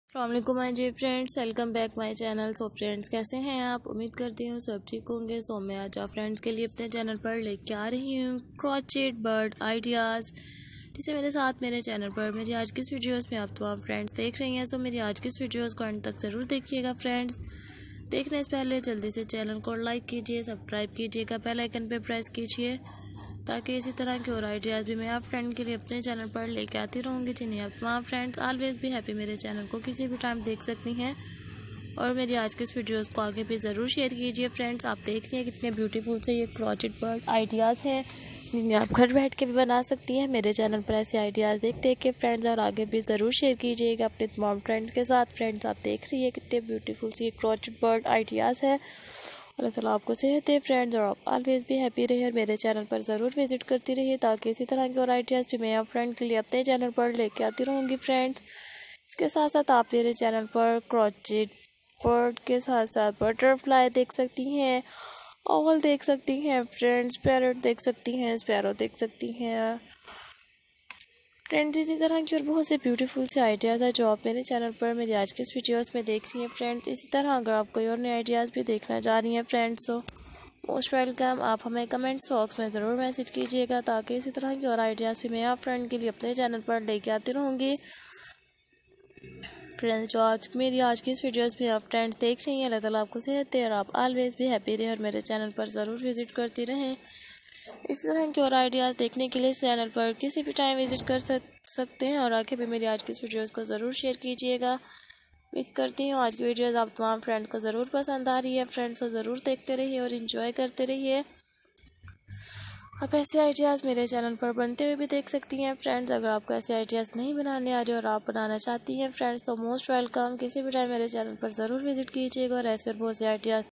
अस्सलामुअलैकुम my dear friends, welcome back my channel. So friends, कैसे हैं आप? उम्मीद करती हूँ सब ठीक होंगे। सो मैं आज आप फ्रेंड्स के लिए अपने चैनल पर लेके आ रही हूँ क्रोचेट बर्ड आइडियाज़, जिसे मेरे साथ मेरे चैनल पर मेरी आज की वीडियोस में आप फ्रेंड्स देख रही हैं। सो मेरी आज की वीडियोस को अंत तक ज़रूर देखिएगा फ्रेंड्स। देखने से पहले जल्दी से चैनल को लाइक कीजिए, सब्सक्राइब कीजिएगा, बेल आइकन पे प्रेस कीजिए, ताकि इसी तरह की और आइडियाज़ भी मैं आप फ्रेंड के लिए अपने चैनल पर लेके आती रहूँगी, जिन्हें आप तमाम फ्रेंड्स ऑलवेज भी हैप्पी मेरे चैनल को किसी भी टाइम देख सकती हैं। और मेरी आज के वीडियोस को आगे भी ज़रूर शेयर कीजिए फ्रेंड्स। आप देख रहे हैं कितने ब्यूटीफुल से ये क्रोचेट बर्ड आइडियाज़ हैं, जिन्हें आप घर बैठ के भी बना सकती हैं। मेरे चैनल पर ऐसे आइडियाज़ देख के फ्रेंड्स, और आगे भी ज़रूर शेयर कीजिएगा अपने तमाम फ्रेंड्स के साथ। फ्रेंड्स, आप देख रही है कितने ब्यूटीफुल से ये क्रोचेट बर्ड आइडियाज़ है। अल्लाह ताला आपको सेहत दे फ्रेंड्स, और आप ऑलवेज भी हैप्पी रहिए। और मेरे चैनल पर ज़रूर विजिट करती रहिए, ताकि इसी तरह की और आइडियाज़ भी मैं आप फ्रेंड के लिए अपने चैनल पर लेके आती रहूँगी फ्रेंड्स। इसके साथ साथ आप मेरे चैनल पर क्रोचेट बर्ड के साथ साथ बटरफ्लाई देख सकती हैं, ओवल देख सकती हैं फ्रेंड्स, पैरट देख सकती हैं, स्पैरो देख सकती हैं फ्रेंड्स। इसी तरह की और बहुत से ब्यूटीफुल से आइडियाज़ है जो आप मेरे चैनल पर मेरी आज के वीडियोस में देख रही हैं फ्रेंड्स। इसी तरह अगर आप कोई और नए आइडियाज़ भी देखना चाह रही हैं फ्रेंड्स, तो मोस्ट वेलकम। आप हमें कमेंट्स बॉक्स में ज़रूर मैसेज कीजिएगा, ताकि इसी तरह की और आइडियाज़ भी मैं आप फ्रेंड के लिए अपने चैनल पर लेके आती रहूँगी फ्रेंड्स। जो आज मेरी आज की इस वीडियोस भी आप फ्रेंड्स देख रही हैं, अल्लाह ताला आपको सेहत दे और आप ऑलवेज भी हैप्पी रहे, और मेरे चैनल पर ज़रूर विजिट करती रहें। इस तरह के और आइडियाज़ देखने के लिए चैनल पर किसी भी टाइम विजिट कर सकते हैं, और आगे भी मेरी आज की इस वीडियोस को ज़रूर शेयर कीजिएगा। उम्मीद करती हूँ आज की वीडियोस आप तमाम फ्रेंड को ज़रूर पसंद आ रही है फ्रेंड्स, को ज़रूर देखते रहिए और इन्जॉय करते रहिए। आप ऐसे आइडियाज़ मेरे चैनल पर बनते हुए भी देख सकती हैं फ्रेंड्स। अगर आपको ऐसे आइडियाज़ नहीं बनाने आ रहे और आप बनाना चाहती हैं फ्रेंड्स, तो मोस्ट वेलकम। किसी भी टाइम मेरे चैनल पर ज़रूर विजिट कीजिएगा, और ऐसे और बहुत से आइडियाज़